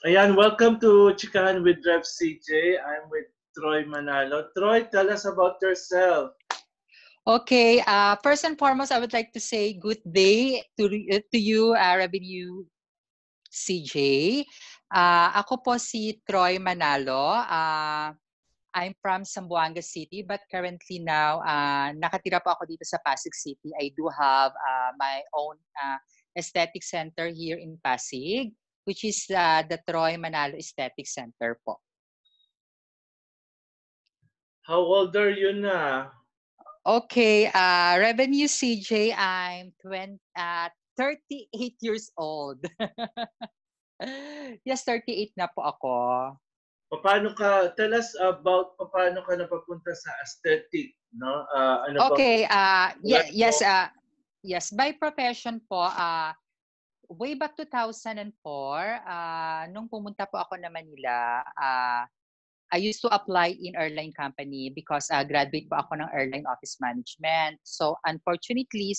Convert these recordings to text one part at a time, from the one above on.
Ayan, welcome to Chikahan with Rev CJ. I'm with Troy Manalo. Troy, tell us about yourself. Okay, first and foremost, I would like to say good day to you, Revenue CJ. Ako po si Troy Manalo. I'm from Zamboanga City, but currently now, nakatira po ako dito sa Pasig City. I do have my own aesthetic center here in Pasig, which is the Troy Manalo Aesthetic Center po. How old are you na? Okay, Revenue CJ, I'm 38 years old. Yes, 38 na po ako. Tell us about paano ka napapunta sa aesthetic, no? Okay, yes, by profession po, way back 2004, nung pumunta po ako na Manila, I used to apply in airline company because graduate po ako ng airline office management. So unfortunately,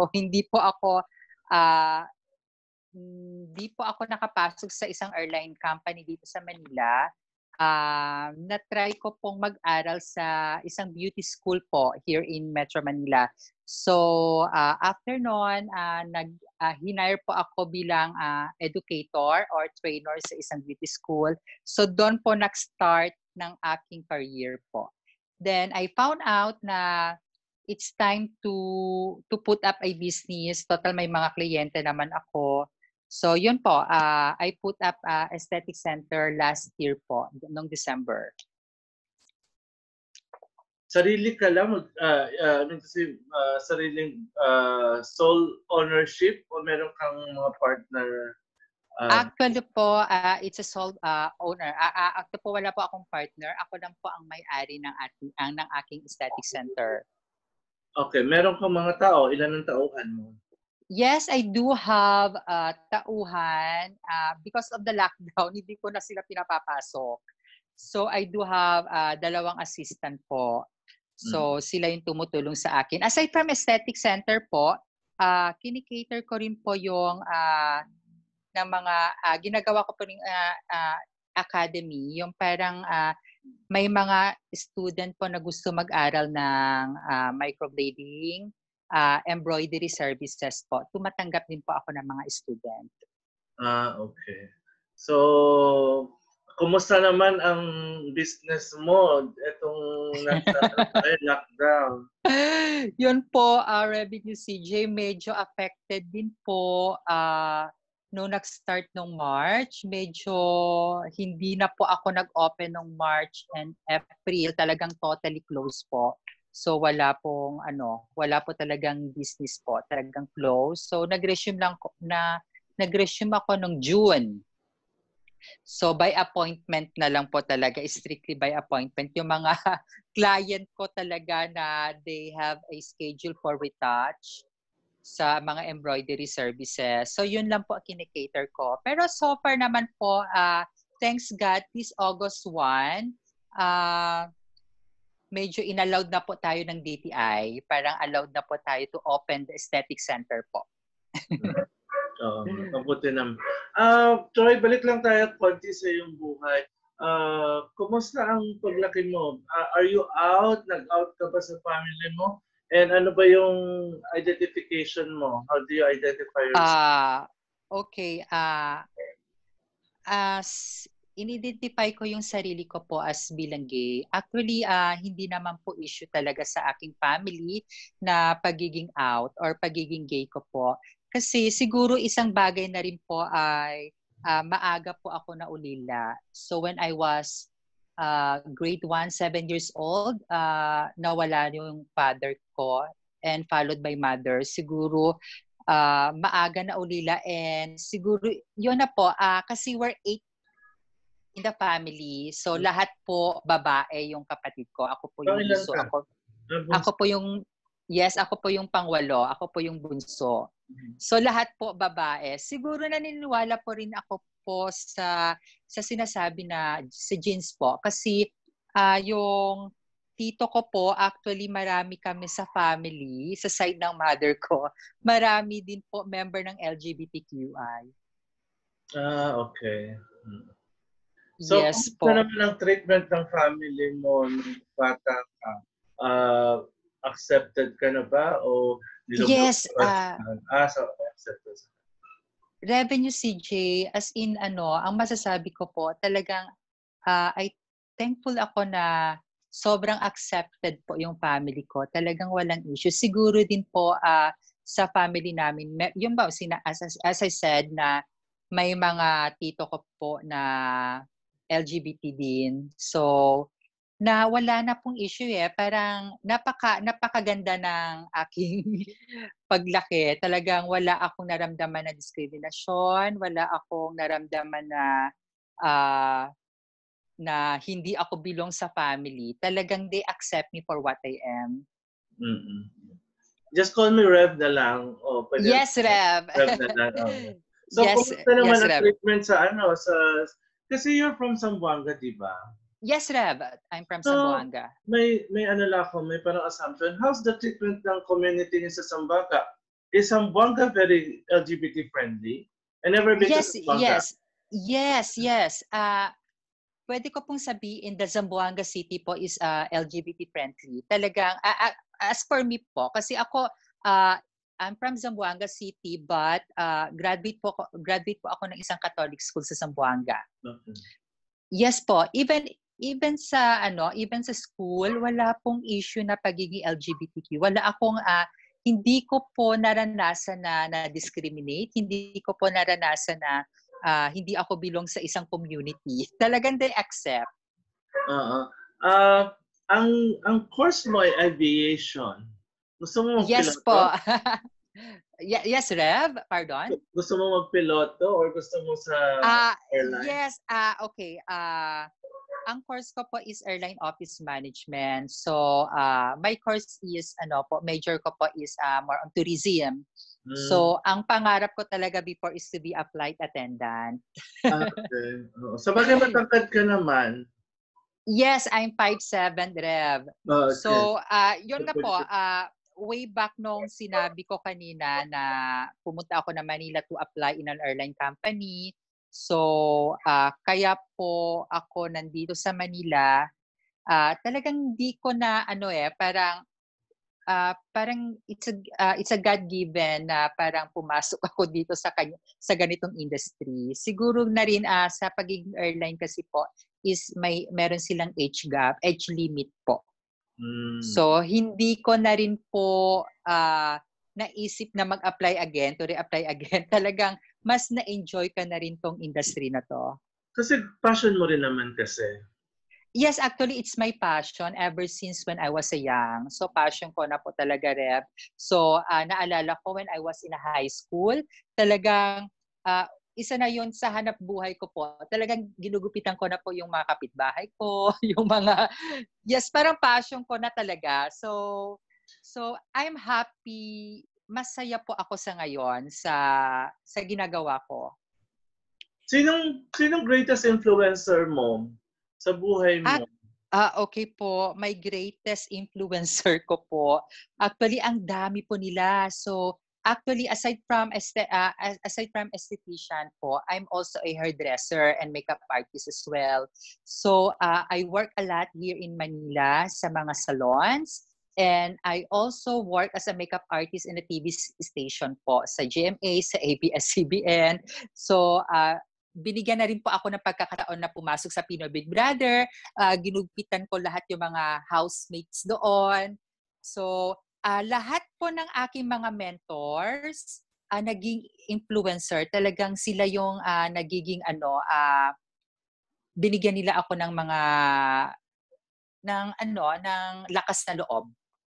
uh, hindi po ako nakapasok sa isang airline company dito sa Manila. Na-try ko pong mag-aral sa isang beauty school po here in Metro Manila. So after noon, hinire po ako bilang educator or trainer sa isang beauty school. So doon po nag-start ng aking career po. Then I found out na it's time to put up a business. Total may mga kliyente naman ako. So yun po, I put up aesthetic center last year po, noong December. Sarili ka lang, sariling sole ownership o meron kang mga partner? Actually po, it's a sole owner. Actually po, wala po akong partner. Ako lang po ang may-ari ng aking aesthetic center. Okay, meron kang mga tao. Ilan ang tauhan mo? Yes, I do have tauhan. Because of the lockdown, hindi ko na sila pinapapasok. So I do have dalawang assistant po. So sila yung tumutulong sa akin. Aside from aesthetic center po, kinikater ko rin po yung ng mga ginagawa ko po rin academy. Yung parang may mga student po na gusto mag-aral ng microblading, embroidery services po. Tumatanggap din po ako ng mga student. Okay. So, kumusta naman ang business mo itong lockdown? Yun po, Revenue CJ, medyo affected din po nung nag-start nung March. Medyo hindi na po ako nag-open nung March and April. Talagang totally closed po. So wala po talagang business po, talagang closed. So nag-resume ako nung June. So by appointment na lang po talaga, strictly by appointment. Yung mga client ko talaga na they have a schedule for retouch sa mga embroidery services. So yun lang po kinikater ko. Pero so far naman po, thanks God, this August 1, medyo inallowed na po tayo ng DTI. Parang allowed na po tayo to open the aesthetic center po. Mabuti naman. Troy, balik lang tayo konti sa iyong buhay. Kumusta ang paglaki mo? Are you out? Nag-out ka ba sa family mo? And ano ba yung identification mo? How do you identify yourself? Okay. In-identify ko yung sarili ko po as bilang gay. Actually, hindi naman po issue talaga sa aking family na pagiging out or pagiging gay ko po. Kasi siguro isang bagay na rin po ay maaga po ako naulila. So when I was grade 1, 7 years old, nawala yung father ko and followed by mother. Siguro maaga na ulila and siguro yun na po kasi we're 8 in the family. So lahat po babae yung kapatid ko. Ako po yung bunso. Ako po yung pangwalo. Ako po yung bunso. So lahat po babae. Siguro naniniwala po rin ako po sa sinasabi na sa genes po kasi yung tito ko po, actually marami kami sa family, sa side ng mother ko. Marami din po member ng LGBTQI. Okay. So, Yes kumusta po. naman ang treatment ng family mo nung bata ka? Ah, accepted ka na ba o nilugmok Yes, ka pa so accepted. Revenue CJ, as in ang masasabi ko po talagang ay thankful ako na sobrang accepted po yung family ko. Talagang walang issue. Siguro din po sa family namin, yung ba, as I said na may mga tito ko po na LGBT din. So, na wala na pong issue parang napakaganda ng aking paglaki. Talagang wala akong naramdaman na diskriminasyon, wala akong naramdaman na ah, na hindi ako belong sa family. Talagang they accept me for what I am. Mm. Just call me Rev na lang. O, pwede Yes, Rev. Rev na lang. So, Yes, kumusta naman yes, ang Rev. treatment sa kasi you're from Zamboanga, di ba? Yes, Rev. I'm from So, Zamboanga. may ano lang ako, may parang assumption. How's the treatment ng community niyo sa Zamboanga? Is Zamboanga very LGBT friendly? I never been to Yes, Zamboanga. yes. Yes, yes. Pwede ko pong sabihin the Zamboanga City po is LGBT friendly. Talagang as for me po kasi ako I'm from Zamboanga City but graduate po ako ng isang Catholic school sa Zamboanga. Okay. Yes po, even sa school wala pong issue na pagiging LGBTQ. Wala akong hindi ko po naranasan na discriminate, hindi ko po naranasan na hindi ako belong sa isang community. Talagang they accept. Oo. Ah, ang course mo ay aviation. Gusto mo Yes magpiloto? po. Yes, Rev. Pardon? Gusto mo magpiloto or gusto mo sa airline? Yes. Okay. Ang course ko po is airline office management. So, my course is major ko po is more on tourism. So, ang pangarap ko talaga before is to be a flight attendant. Okay. Oo. Sabagay matangkad ka naman. Yes, I'm 5'7", Rev. Okay. So, yun nga po, way back nung sinabi ko kanina na pumunta ako na Manila to apply in an airline company. So, kaya po ako nandito sa Manila, talagang di ko na parang it's a God-given na parang pumasok ako dito sa ganitong industry. Siguro na rin sa pagiging airline kasi po is meron silang age limit po. So hindi ko na rin po naisip na mag-apply again, to re-apply again. Talagang mas na-enjoy ka na rin tong industry na to. Kasi passion mo rin naman kasi. Yes, actually, it's my passion ever since when I was a young. So, passion ko na po talaga, Rep. So, naalala ko when I was in high school, talagang isa na yon sa hanap buhay ko po. Talagang ginugupitan ko na po yung mga kapitbahay ko, yung mga, yes, parang passion ko na talaga. So I'm happy, masaya po ako sa ngayon sa ginagawa ko. Sinong greatest influencer mo sa buhay mo? Okay po. My greatest influencer ko po. Actually, ang dami po nila. So, actually, aside from esthetician po, I'm also a hairdresser and makeup artist as well. So, I work a lot here in Manila sa mga salons. And I also work as a makeup artist in a TV station po sa GMA, sa ABS-CBN. So, binigyan na rin po ako ng pagkakataon na pumasok sa Pinoy Big Brother. Ginugpitan ko lahat yung mga housemates doon. So, lahat po ng aking mga mentors, naging influencer. Talagang sila yung nagiging binigyan nila ako ng mga ng lakas na loob.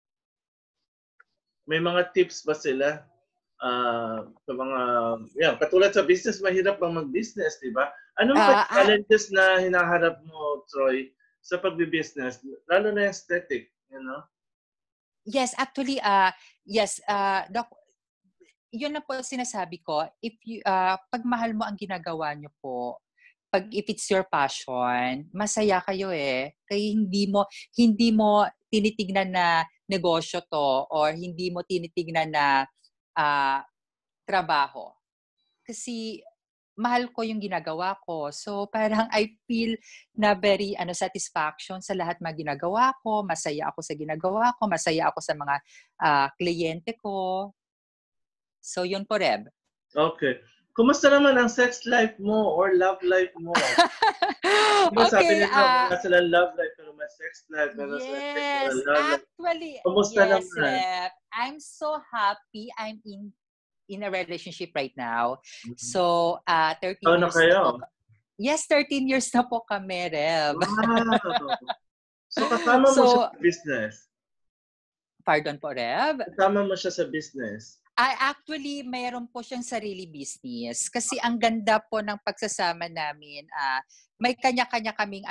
May mga tips ba sila? Sa mga, katulad sa business, mahirap bang mag-business, di ba? Anong challenges na hinaharap mo, Troy, sa pagbi-business? Lalo na aesthetic, you know? Yes, actually, yes, Doc, yun na po sinasabi ko, pag mahal mo ang ginagawa nyo po, if it's your passion, masaya kayo Kaya hindi mo tinitignan na negosyo to or hindi mo tinitignan na trabaho. Kasi mahal ko yung ginagawa ko. So parang I feel na very satisfaction sa lahat mga ginagawa ko, masaya ako sa ginagawa ko, masaya ako sa mga kliyente ko. So yun po, Reb. Okay. Kumusta naman ang sex life mo or love life mo? Diba sabi Okay, nila wala silang love life pero may sex life, meron silang sex pero yes, love life. actually, Kumusta yes, naman? Rep. I'm so happy I'm in a relationship right now. Mhm. So, 13 Taon na years na po. kayo? Yes, 13 years na po kami, Reb. Wow! So kasama mo siya So, sa business? pardon po, Reb. Kasama mo siya sa business? Actually, mayroon po siyang sarili business. Kasi ang ganda po ng pagsasama namin, may kanya-kanya kaming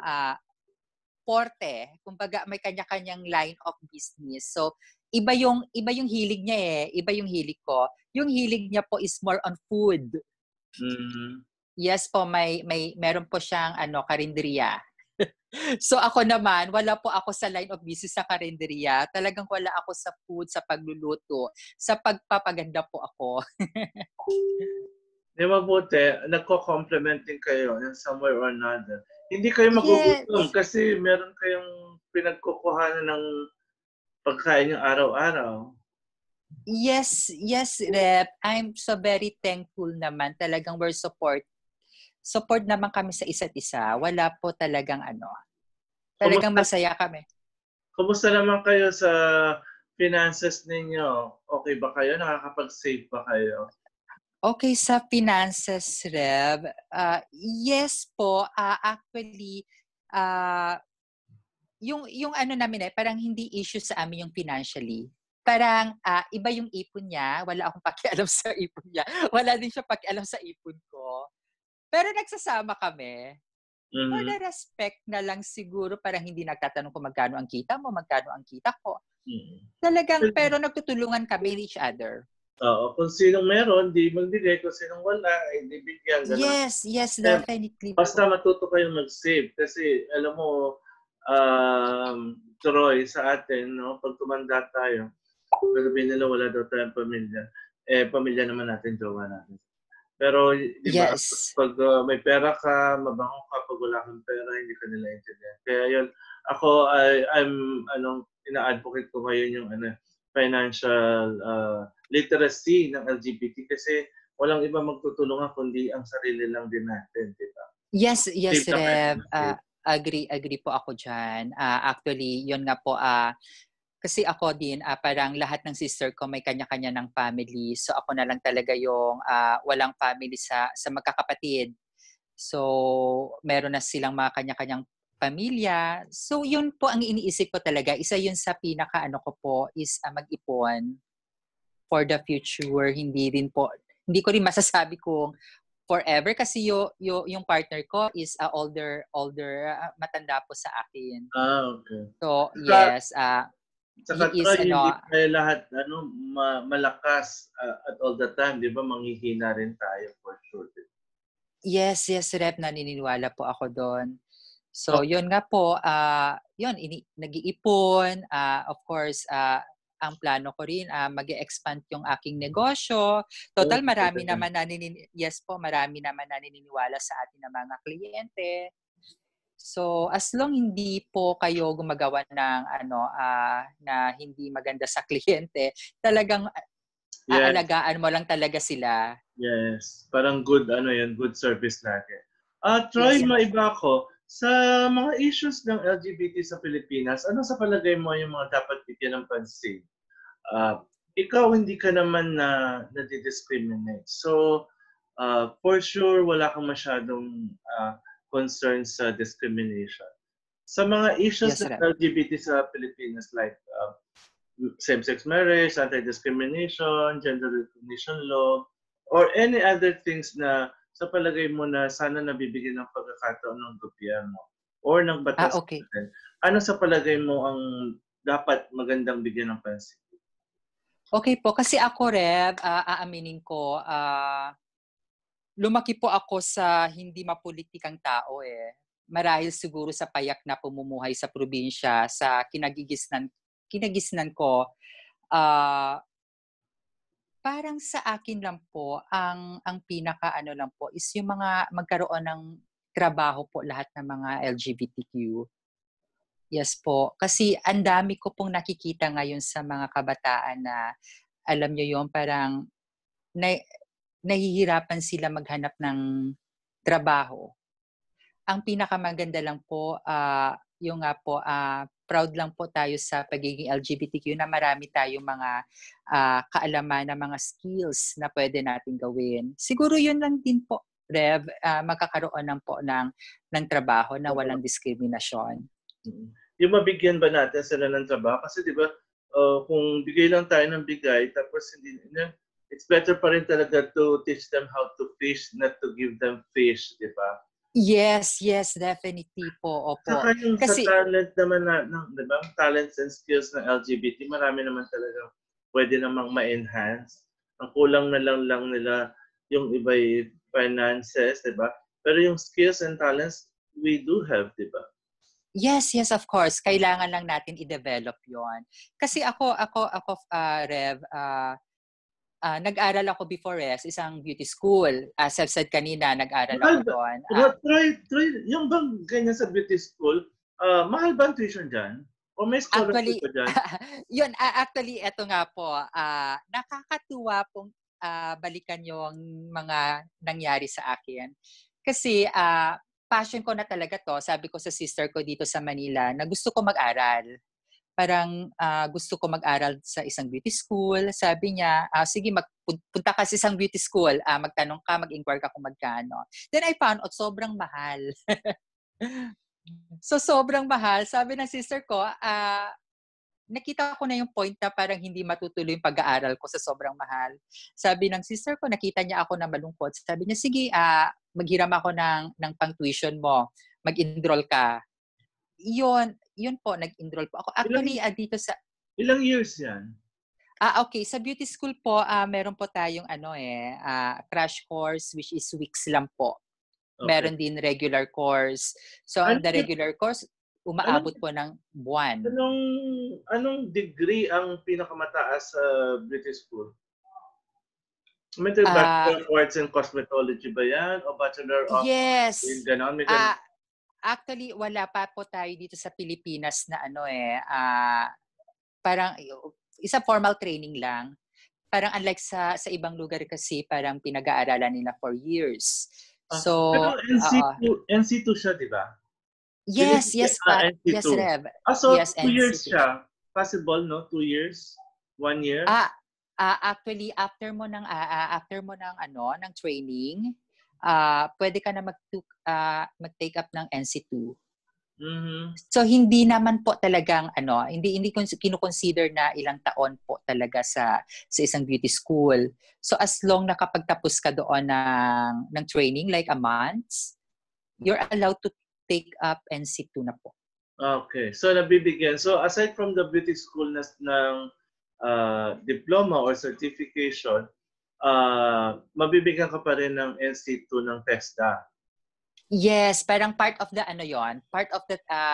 porte. Kumbaga may kanya-kanyang line of business. So, iba yung hilig niya iba yung hilig ko. Yung hilig niya po is more on food. Mm. Yes po, meron po siyang karinderya. So ako naman, wala po ako sa line of business sa karinderya. Talagang wala ako sa food, sa pagluluto, sa pagpapaganda po ako. Di mabuti, nagko-complement din kayo in some way or another. Hindi kayo magugutom Yes. kasi meron kayong pinagkukuhanan ng pagkain yung araw-araw. Yes, yes, Rep. I'm so very thankful naman. Talagang we're support naman kami sa isa't isa. Wala po talagang talagang Kumusta, masaya kami. kumusta naman kayo sa finances ninyo? Okay ba kayo? Nakakapag-save ba kayo? Okay, sa finances, Reb, yes po, actually, yung namin parang hindi issue sa amin yung financially. Parang iba yung ipon niya, wala akong pakialam sa ipon niya. Wala din siya pakialam sa ipon ko. Pero nagsasama kami. For Mhm. the respect na lang siguro, parang hindi nagtatanong kung magkano ang kita mo, magkano ang kita ko. Mhm. Talagang, pero nagtutulungan kami each other. Oo, kung sinong meron, di magbigay. Kung sinong wala, di bigyan. Ganun. Yes, definitely Basta po. matuto kayong mag-save. Kasi, alam mo, Troy, sa atin, no, pag tumanda tayo, sabihin nila wala daw tayong pamilya. Pamilya naman natin, jowa natin. Pero, di ba, Yes. pag may pera ka, mabango ka, pag wala kang pera, hindi ka nila intindihan. Kaya yun, ako, ina-advocate ko ngayon yung financial literacy ng LGBT kasi walang iba magtutulungan kundi ang sarili lang din natin, di ba? Yes, Save lang kayo Rev. ng save. Agree po ako dyan. Actually, yun nga po, kasi ako din, parang lahat ng sister ko may kanya-kanya ng family. So ako na lang talaga yung walang family sa magkakapatid. So meron na silang mga kanya-kanyang pamilya. So yun po ang iniisip ko talaga. Isa yun sa pinaka ko po is mag-ipon for the future. Hindi ko rin masasabi kung forever kasi yung partner ko is older matanda po sa akin. Okay. So Saka, yes, he is Troy, hindi tayo lahat malakas at all the time, di ba? Manghihina rin tayo for sure. yes, Rep, naniniwala po ako doon. So, Okay. yun nga po, yun, nag-iipon, of course, ang plano ko rin, mag-expand yung aking negosyo. Total, marami naman naniniwala sa atin ng mga kliyente. So, as long hindi po kayo gumagawa ng na hindi maganda sa kliyente, talagang Yes. aalagaan mo lang talaga sila. Yes. Parang good service lagi. Troy, Yes. maiba ako. Sa mga issues ng LGBT sa Pilipinas, ano sa palagay mo yung mga dapat bigyan ng pansin? Ikaw hindi ka naman na-discriminate. So, for sure, wala kang masyadong concern sa discrimination. Sa mga issues Yes, ng Rep. LGBT sa Pilipinas like same-sex marriage, anti-discrimination, gender recognition law, or any other things na sa palagay mo na sana nabibigyan ng pagkakataon ng gobyerno or ng batas Okay. natin, ano sa palagay mo ang dapat magandang bigyan ng pansin? Okay po, kasi ako, Reb, aaminin ko, lumaki po ako sa hindi mapulitikang tao Marahil siguro sa payak na pumumuhay sa probinsya, sa kinagisnan ko, ah, Parang sa akin lang po, ang pinaka-ano lang po is yung mga magkaroon ng trabaho po lahat ng mga LGBTQ. Yes po, kasi ang dami ko pong nakikita ngayon sa mga kabataan na alam niyo yon parang na nahihirapan sila maghanap ng trabaho. Ang pinakamaganda lang po, yung nga po, proud lang po tayo sa pagiging LGBTQ na marami tayong mga kaalaman na mga skills na pwede nating gawin. Siguro yun lang din po, Rev, magkakaroon ng po ng trabaho na walang diskriminasyon. Yung mabigyan ba natin sila ng trabaho? Kasi di ba, kung bigay lang tayo ng bigay, tapos hindi, it's better pa rin talaga to teach them how to fish, not to give them fish, di ba? Yes, definitely po, opo. Saka yung sa Kasi talent naman di ba? Talents and skills ng LGBT, marami naman talaga pwede namang ma-enhance. Ang kulang na lang nila yung iba finances, di ba? Pero yung skills and talents, we do have, di ba? yes, of course. Kailangan lang natin i-develop 'yon. Kasi ako, Rev, nag-aral ako before sa isang beauty school. As I've said kanina, nag-aral ako Mahal ba? doon. Try, yung bang ganyan sa beauty school, mahal ba ang tuition dyan? O may scholarship Actually, ba dyan? yun, actually, eto nga po, nakakatuwa pong balikan yung mga nangyari sa akin. Kasi passion ko na talaga to. Sabi ko sa sister ko dito sa Manila na gusto ko mag-aral. Parang gusto ko mag-aral sa isang beauty school. Sabi niya, sige, punta ka sa isang beauty school. Magtanong ka, mag-inquire ka kung magkano. Then I found out sobrang mahal. So sobrang mahal. Sabi ng sister ko, nakita ko na yung point na parang hindi matutuloy yung pag-aaral ko sa sobrang mahal. Sabi ng sister ko, nakita niya ako na malungkot. Sabi niya, sige, maghiram ako ng pang-tuition mo. Mag-enroll ka. Yun po, nag-enroll po ako. Actually, dito sa... Ilang years yan? Okay. Sa beauty school po, meron po tayong crash course, which is weeks lang po. Okay. Meron din regular course. So, on the regular course, umaabot po ng buwan. Anong degree ang pinakamataas sa beauty school? May Bachelor of Arts in Cosmetology ba yan? O Bachelor of yes. Ganon? Actually, wala pa po tayo dito sa Pilipinas na parang isa formal training lang. Parang unlike sa ibang lugar kasi parang pinag-aaralan nila for years. So, pero NC2 siya, di ba? Yes, pa. NC2. Yes, Rev. So, yes, 2 years siya. Possible, no? 2 years? 1 year? Actually, after mo ng training, pwede ka na mag-take up ng NC2. Mm-hmm. So hindi naman po talagang hindi kino-consider na ilang taon po talaga sa isang beauty school. So as long nakapagtapos ka doon ng training like a month, you're allowed to take up NC2 na po. Okay. So nabibigyan. So aside from the beauty school ng diploma or certification, mabibigyan ka pa rin ng NC2 ng TESDA. Yes, parang part of the part of the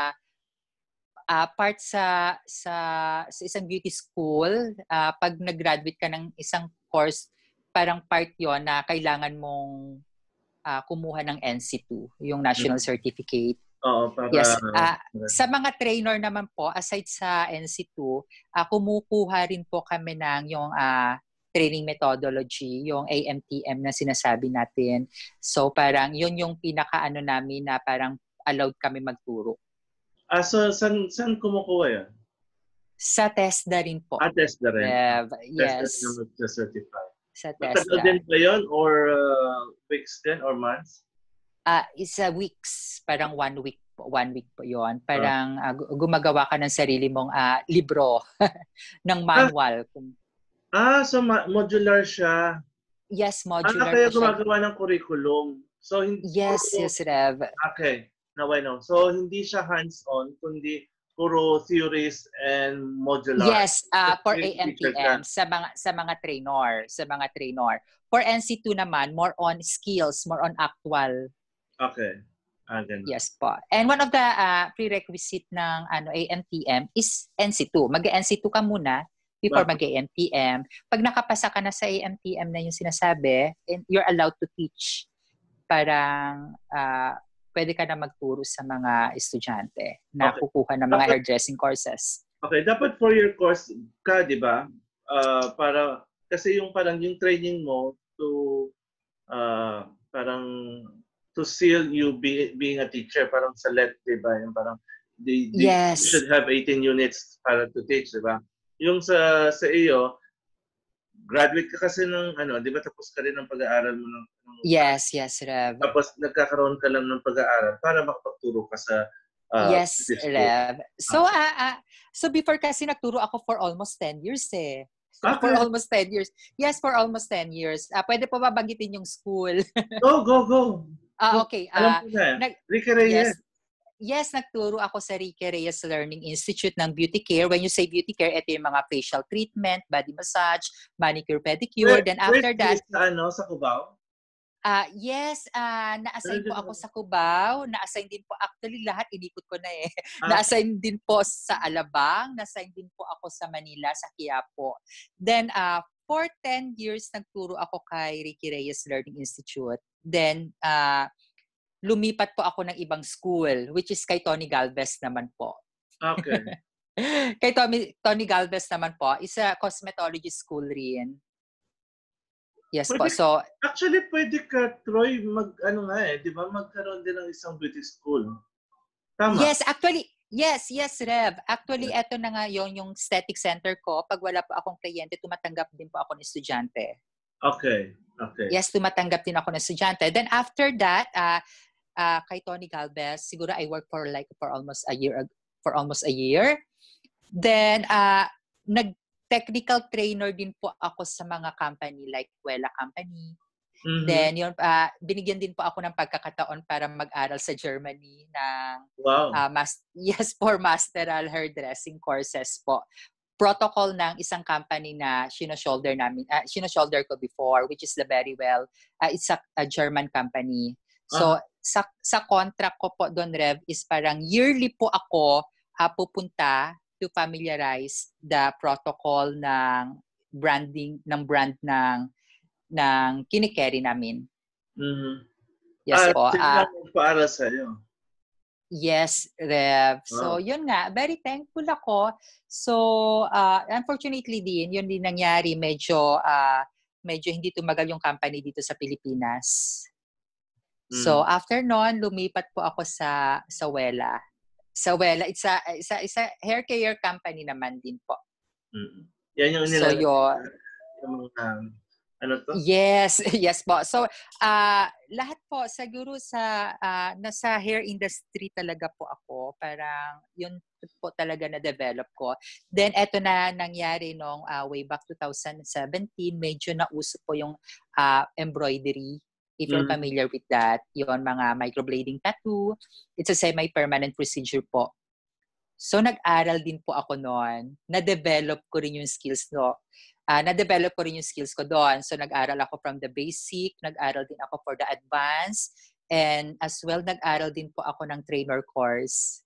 part sa isang beauty school, pag nag-graduate ka ng isang course, parang part 'yon na kailangan mong kumuha ng NC2, yung national certificate. Oo, yes, sa mga trainer naman po, aside sa NC2, kumukuha rin po kami ng yung training methodology, yung AMTM na sinasabi natin. So parang yun yung pinaka namin na parang allowed kami magturo. So saan kumukuha yan? Sa TESDA rin po. TESDA rin. Yes. TESDA na certify. Sa TESDA. Matagal din ba yun or weeks din or months? It's weeks. Parang 1 week po. 1 week po yun. Parang gumagawa ka ng sarili mong libro ng manual. So modular siya. Yes, modular kaya po siya. gumagawa ng curriculum. So yes, Rev. Okay. Now I know. So hindi siya hands-on, kundi puro theories and modular. Yes, for AMPM sa mga trainer. For NC2 naman, more on skills, more on actual. Okay. Yes po. And one of the prerequisite ng AMTM is NC2. Mag-NC2 ka muna before mag-AMTM. Pag nakapasa ka na sa AMTM na yung sinasabi, and you're allowed to teach. Parang pwede ka na magturo sa mga estudyante na kukuha ng mga hairdressing courses. Okay, dapat 4-year course ka, di ba? Para, kasi yung parang yung training mo to parang to seal you being a teacher, parang sa LET, di ba? Yung parang you should have 18 units para to teach, di ba? Yung sa iyo, graduate ka kasi ng di ba, tapos ka rin ng pag-aaral mo ng Yes, Rev. Tapos nagkakaroon ka lang ng pag-aaral para makapagturo ka sa yes, Rev. So so before kasi nagturo ako for almost 10 years eh. Okay. For almost 10 years. Yes, for almost 10 years. Pwede po ba banggitin yung school? Go. Okay. Alam ko na. Ricky Reyes. Yes, nagturo ako sa Ricky Reyes Learning Institute ng Beauty Care. When you say beauty care, ito yung mga facial treatment, body massage, manicure, pedicure. Then after that, sa Cubao? Yes, na-assign po ako sa Cubao. Na-assign din po, actually lahat inikot ko na eh. Na-assign din po sa Alabang. Na-assign din po ako sa Manila, sa Quiapo. Then, for 10 years, nagturo ako kay Ricky Reyes Learning Institute. Then, lumipat po ako ng ibang school, which is kay Tony Galvez naman po. Okay. Kay Tony Galvez naman po, isa cosmetology school rin. Yes po. So, actually, pwede ka, Troy, di ba, magkaroon din ng isang beauty school. Tama? Yes, actually, yes, Rev. Actually, eto na nga yung aesthetic center ko. Pag wala pa akong kliyente, tumatanggap din po ako ng estudyante. Okay. Yes, tumatanggap din ako ng estudyante. Then after that, kay Tony Galvez, siguro I worked for almost a year. Then, technical trainer din po ako sa mga company like Wella Company. Mm-hmm. Then, binigyan din po ako ng pagkakataon para mag-aral sa Germany ng for masteral hairdressing courses po. Protocol ng isang company na shoulder ko before, which is the Very Well. It's a German company. So, sa contract ko po doon, Rev, is parang yearly po ako pupunta to familiarize the protocol ng brand ng kinikerry namin. Mm-hmm. Yes po. Sila magpaaral sa'yo. Yes, Rev. So, yun nga. Very thankful ako. So, unfortunately yun din nangyari. Medyo hindi tumagal yung company dito sa Pilipinas. So, after nun, lumipat po ako sa Wella. Sa Wella, it's a hair care company naman din po. Mm-hmm. Yan yung Yes po. So, lahat po, siguro nasa hair industry talaga po ako. Parang, yun po talaga na-develop ko. Then, eto na nangyari nung way back 2017, medyo nauso po yung embroidery. If you're familiar with that, yun, mga microblading tattoo. It's a semi-permanent procedure po. So, nag-aral din po ako noon. Na-develop ko rin yung skills ko doon. So, nag-aral ako from the basic, nag-aral din ako for the advanced, and as well, nag-aral din po ako ng trainer course.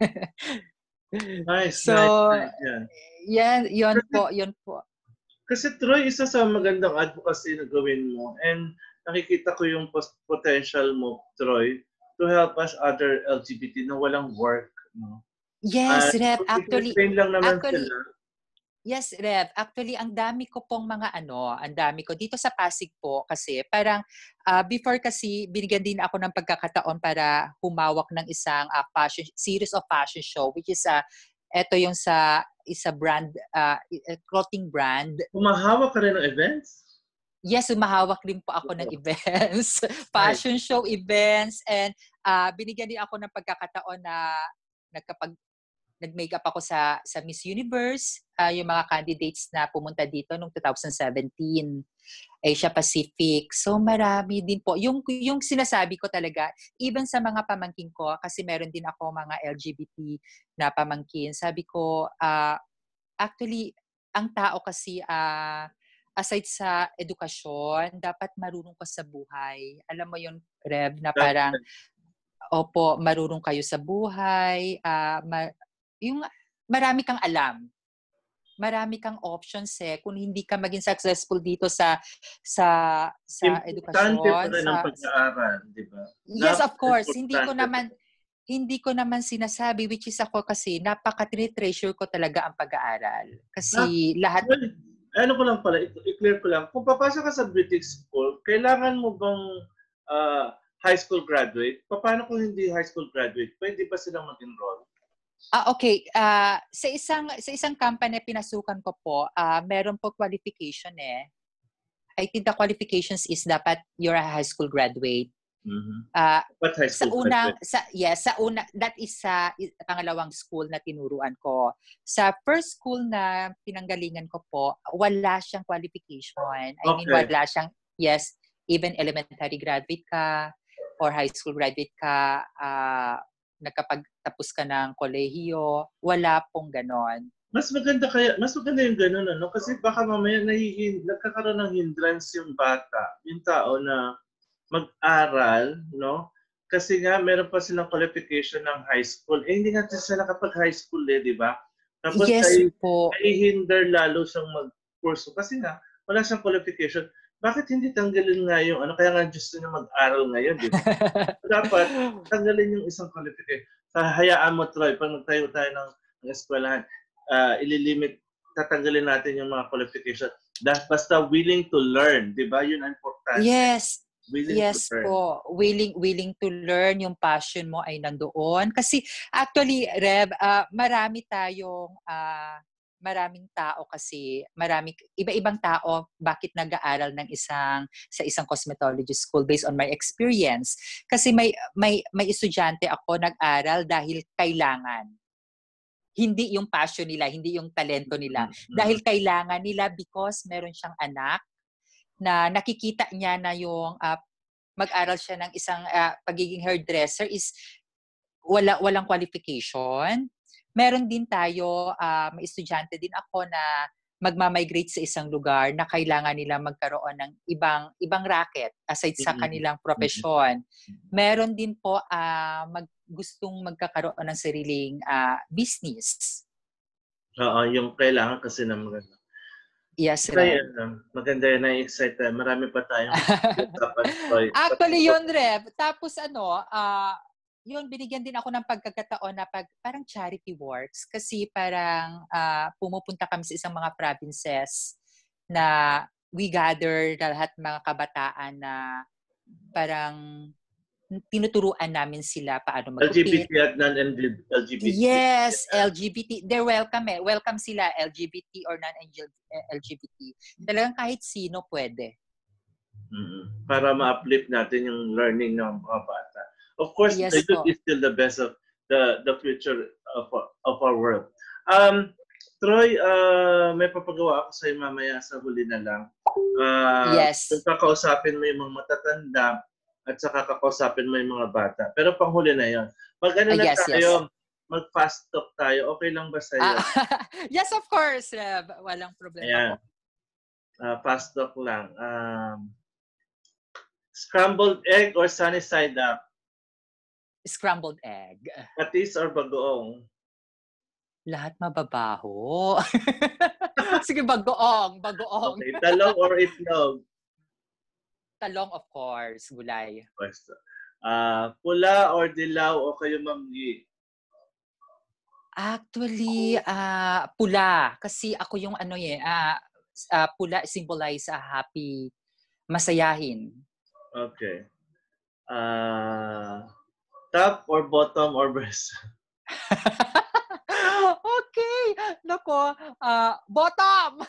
Nice. So, nice. Yun po. Kasi Troy, isa sa magandang advocacy na gawin mo, and nakikita ko yung potential mo, Troy, to help us other LGBT na walang work. No? Yes, Rev. Actually, sila. Yes, Rev. Actually, ang dami ko dito sa Pasig po kasi parang before kasi binigyan din ako ng pagkakataon para humawak ng isang series of fashion show, which is eto yung sa brand, clothing brand. Humahawak ka rin ng events? Yes, humahawak din po ako ng events, fashion show events, and binigyan din ako ng pagkakataon na nag-makeup ako sa Miss Universe, yung mga candidates na pumunta dito noong 2017, Asia Pacific. So marami din po. Yung sinasabi ko talaga, even sa mga pamangkin ko, kasi meron din ako mga LGBT na pamangkin, sabi ko, actually, ang tao kasi, aside sa edukasyon, dapat marunong ka sa buhay. Alam mo yun, Rev, na parang, marunong kayo sa buhay, yung marami kang alam. marami kang options kung hindi ka maging successful dito sa Importante pa edukasyon, rin ang pag-aaral, di ba? yes, of course. Importante. Hindi ko naman sinasabi, which is ako kasi napaka-treasure ko talaga ang pag-aaral. Kasi lahat. Well, ano ko lang pala, i-clear ko lang. Kung papasok ka sa British school, kailangan mo bang high school graduate? Paano kung hindi high school graduate? Pwede ba silang mag-enroll? Okay. Sa isang company pinasukan ko po, meron po qualification I think the qualifications is dapat you're a high school graduate. Mm-hmm. What high school graduate? That is sa pangalawang school na tinuruan ko. Sa first school na pinanggalingan ko po, wala siyang qualification. I mean, wala siyang, yes, even elementary graduate ka or high school graduate ka, nagkapagtapos ka ng kolehiyo, wala pong ganon. Mas maganda yung ganun, ano? Kasi baka mamaya nagkakaroon ng hindrance yung bata, yung tao na mag-aral, no? Kasi nga, meron pa silang qualification ng high school. Hindi nga sila nakapag-high school di ba? Tapos yes po. ay hinder lalo siyang mag-kurso. Kasi nga, wala siyang qualification. Bakit hindi tanggalin nga yung kaya nga gusto niya mag-aral ngayon, di ba? Dapat tanggalin yung isang qualification. Hayaan mo, Troy, pag nagtayo tayo ng eskwelahan, ililimit, tatanggalin natin yung mga qualification. Basta willing to learn, di ba? Yun ang importante. Yes. Yes po. Willing to learn, yung passion mo ay nandoon. Kasi actually, Rev, maraming tao kasi, iba-ibang tao bakit nag-aaral sa isang cosmetology school based on my experience. Kasi may estudyante ako nag-aral dahil kailangan. Hindi yung passion nila, hindi yung talento nila. Dahil kailangan nila because meron siyang anak na nakikita niya na yung mag-aral siya ng isang pagiging hairdresser is walang qualification. Meron din tayo, may estudyante din ako na magmamigrate sa isang lugar na kailangan nila magkaroon ng ibang racket aside sa kanilang profesyon. Meron din po gustong magkakaroon ng sariling business. Yung kailangan kasi ng maganda. Yes, Rev. Maganda yun, na-excite. Marami pa tayong Actually, yun, Rev. Tapos yun, binigyan din ako ng pagkakataon na parang charity works. Kasi parang pumupunta kami sa isang mga provinces na we gather lahat mga kabataan na parang tinuturuan namin sila paano magupit. LGBT at non-LGBT. Yes, LGBT. They're welcome Welcome sila, LGBT or non-LGBT. Talagang kahit sino pwede. Para ma-uplift natin yung learning ng mga bata. Of course, the youth is still the best of the future of our world. Troy, may papagawa ako sa'yo mamaya sa huli na lang. Yes. Kung kakausapin mo yung mga matatanda, at saka kakausapin mo yung mga bata. Pero panghuli na yon. Tayo, mag-fast talk tayo. Okay lang ba sa'yo? Yes, of course, Rev. Walang problema po. Fast talk lang. Scrambled egg or sunny side up? Scrambled egg. Patis or bagoong? Lahat mababaho. Sige, bagoong. Okay. Talong or itlog? Talong, of course. Gulay. Pula or dilaw o kayo mamgi? Actually, pula. Kasi ako yung pula symbolize happy, masayahin. Okay. Top or bottom or breast? Okay. Nako. Bottom!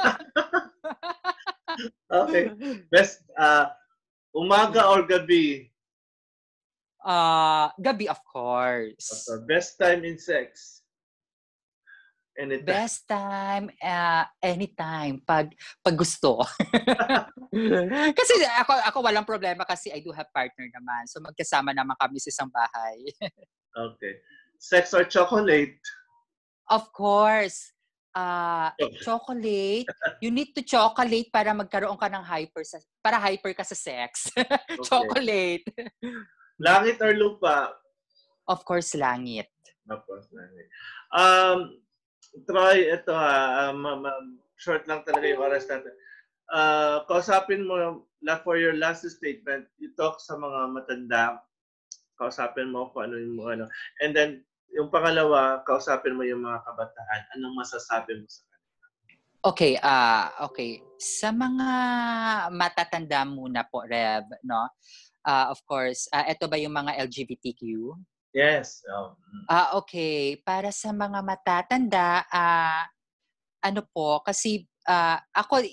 Okay. Best, umaga or gabi? Gabi, of course. Okay. Best time in sex? Anytime. Best time, anytime. Pag gusto. Kasi ako walang problema kasi I do have partner naman. So magkasama naman kami sa isang bahay. Okay. Sex or chocolate? Of course. Chocolate. You need to chocolate para magkaroon ka ng para hyper ka sa sex. Okay. Chocolate. Langit or lupa? Of course, langit. Of course, langit. Troy, ito short lang talaga yung oras natin. Kausapin mo for your last statement, you talk sa mga matanda, kausapin mo kung ano yung mga ano. And then, yung pangalawa, kausapin mo yung mga kabataan. Anong masasabi mo sa kanila? Okay, okay. Sa mga matatanda muna po, Rev, no? Of course, ito ba yung mga LGBTQ? Yes. Okay. Para sa mga matatanda, ano po, kasi ako,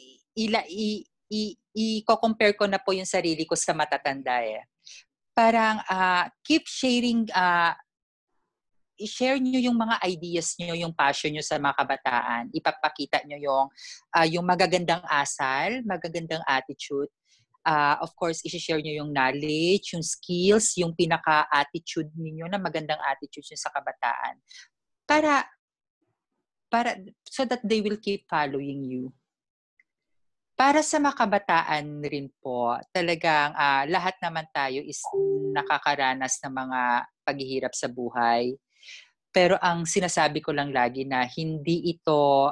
i-compare ko na po yung sarili ko sa matatanda eh. Parang keep sharing, i-share nyo yung mga ideas nyo, yung passion nyo sa mga kabataan. Ipapakita nyo yung magagandang asal, magagandang attitude. Of course, i-share nyo yung knowledge, yung skills, yung pinaka-attitude ninyo na magandang attitude nyo sa kabataan. Para so that they will keep following you. Para sa mga kabataan rin po, talagang lahat naman tayo is nakakaranas ng mga paghihirap sa buhay. Pero ang sinasabi ko lang lagi na hindi ito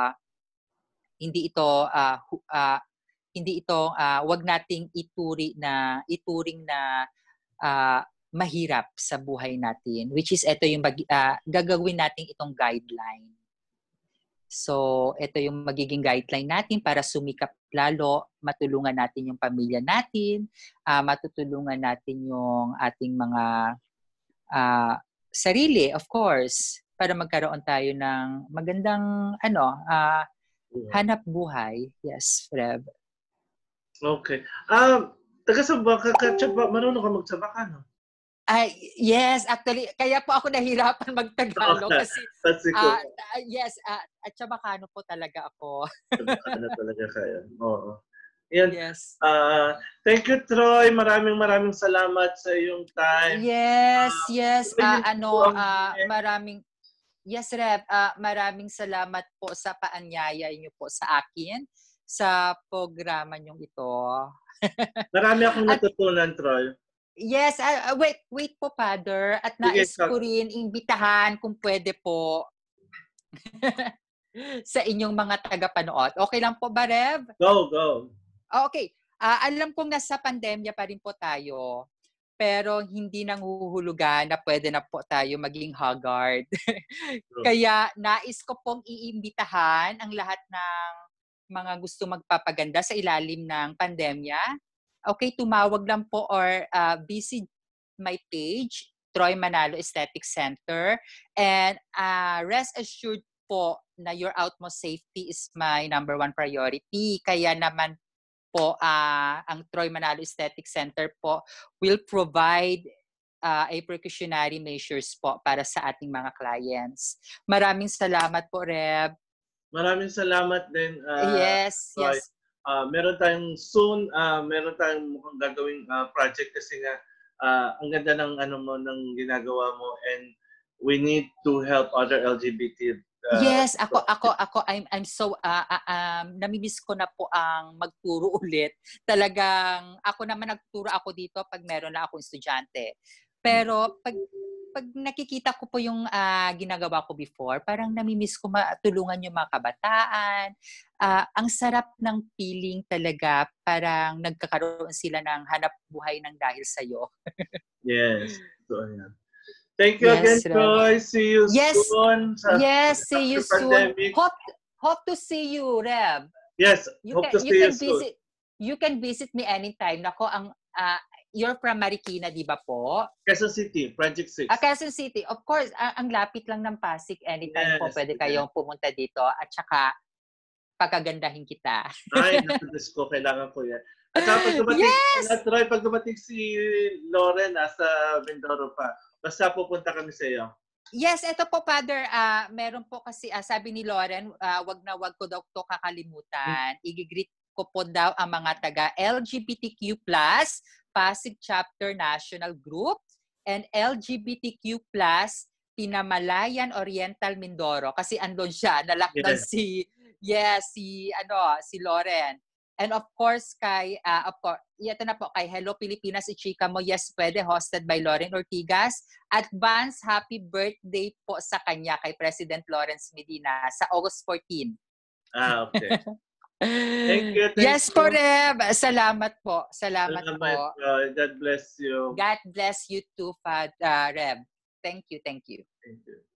wag nating ituring na mahirap sa buhay natin, which is ito yung gagawin nating itong guideline. So, ito yung magiging guideline natin para sumikap lalo, matulungan natin yung pamilya natin, matutulungan natin yung ating mga sarili, of course, para magkaroon tayo ng magandang hanap buhay. Yes, Rev. Okay. Taga-Sabah ka, marunong ka magsabaka, no? Yes, actually, kaya po ako nahirapan magtagalog kasi yes, at Chabacano po talaga ako. Chabacano talaga kayo. Oo. Yan. Yes. Thank you, Troy. Maraming salamat sa iyong time. Yes. Yes, Rev. Maraming salamat po sa paanyaya niyo po sa akin sa programa niyong ito. Marami akong natutunan, Troy. Yes, wait po, Father. At nais ko rin imbitahan kung pwede po sa inyong mga tagapanood. Okay lang po ba, Rev? Go. Okay. Alam kong nasa pandemya pa rin po tayo, pero hindi nanghuhulugan na pwede na po tayo maging haggard. Kaya nais ko pong iimbitahan ang lahat ng mga gusto magpapaganda sa ilalim ng pandemya. Okay, tumawag lang po or visit my page, Troy Manalo Aesthetic Center. And rest assured po na your utmost safety is my number one priority. Kaya naman po, ang Troy Manalo Aesthetic Center po will provide a precautionary measures po para sa ating mga clients. Maraming salamat po, Reb. Maraming salamat din. Yes. Meron tayong soon, meron tayong mukhang gagawing project kasi nga ang ganda ng ng ginagawa mo, and we need to help other LGBT. Yes, ako I'm so namimiss ko na po ang magturo ulit. Talagang ako naman nagturo ako dito pag meron na akong estudyante. Pero pag nakikita ko po yung ginagawa ko before, parang namimiss ko matulungan yung mga kabataan. Ang sarap ng feeling talaga, parang nagkakaroon sila ng hanap buhay ng dahil sa'yo. Yes. So, yeah. Thank you again, Troy. See you soon. Yes, see you soon. Hope to see you, Reb. Yes, hope to see you soon. You can visit me anytime. Nako, you're from Marikina, di ba po? Quezon City, Project 6. Quezon City. Of course, ang lapit lang ng Pasig. Anytime po pwede kayong pumunta dito. At saka, pagagandahin kita. Ay, naku, ko, kailangan ko yan. At saka pag dumating si Lauren, nasa Mindoro pa. Basta pupunta kami sa iyo. Yes, ito po, Father. Meron po kasi, sabi ni Lauren, wag ko daw to kakalimutan. I-greet ko po daw ang mga taga LGBTQ+, Pasig Chapter National Group, and LGBTQ+, Pinamalayan Oriental Mindoro. Kasi andon siya, nalakdan si Lauren. And of course, ito na po, kay Hello Pilipinas, Ichika Mo, Yes Pwede, hosted by Lauren Ortigas. Advance happy birthday po sa kanya, kay President Lawrence Medina, sa August 14. Okay. Thank you. Yes po, Reb. Salamat po. Salamat po. God bless you. God bless you too, Reb. Thank you. Thank you.